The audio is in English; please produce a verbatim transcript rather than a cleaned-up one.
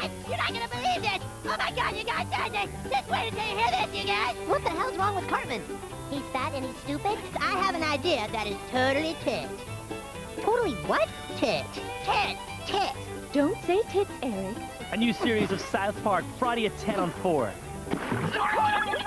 guys, you're not gonna believe this! Oh my god, you guys, guys, guys, just wait until you hear this, you guys! What the hell's wrong with Cartman? He's fat and he's stupid? I have an idea that is totally tit. Totally what? Tit. Tit. Tit. Don't say tits, Eric. A new series of South Park, Friday at ten on four.